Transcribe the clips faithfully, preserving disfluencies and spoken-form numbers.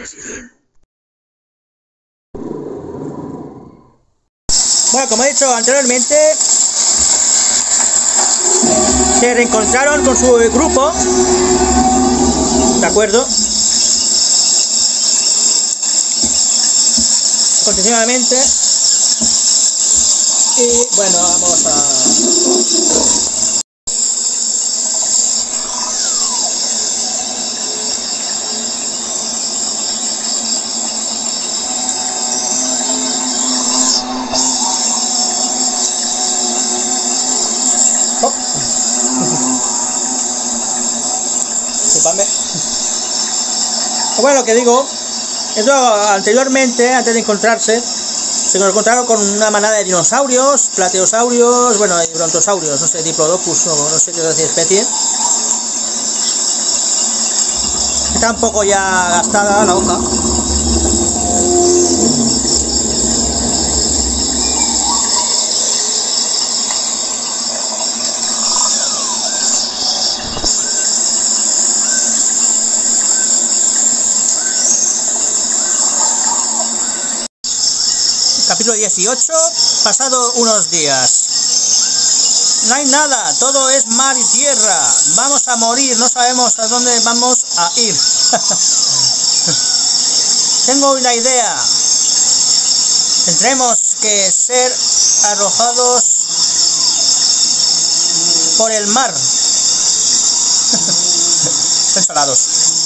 Bueno, como he dicho anteriormente, se reencontraron con su grupo, ¿de acuerdo? Continuamente. Y bueno, vamos a... Oh. Disculpadme. Bueno, lo que digo, eso anteriormente, antes de encontrarse, se encontraron con una manada de dinosaurios, plateosaurios, bueno, y brontosaurios, no sé, diplodocus, no, no sé qué decir especie. Está un poco ya gastada la hoja. Capítulo dieciocho, pasado unos días. No hay nada, todo es mar y tierra. Vamos a morir, no sabemos a dónde vamos a ir. Tengo una idea. Tendremos que ser arrojados por el mar. Pensalados.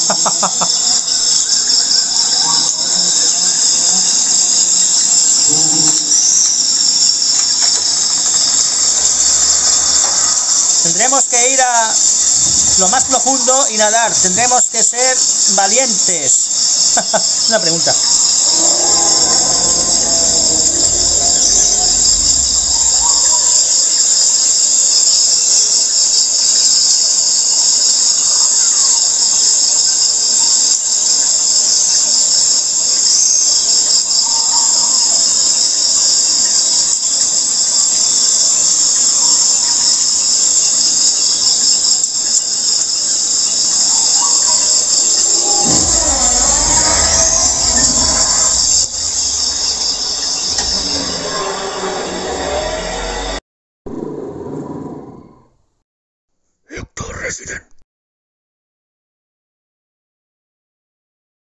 Tendremos que ir a lo más profundo y nadar. Tendremos que ser valientes. Una pregunta.